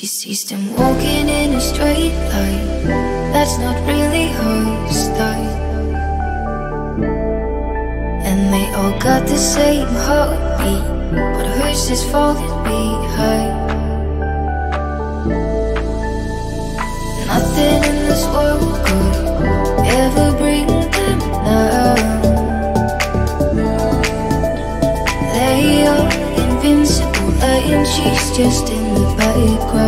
She sees them walking in a straight line. That's not really her style. And they all got the same heartbeat, but hers is falling behind. Nothing in this world could ever bring them down. They are invincible, and she's just in the background.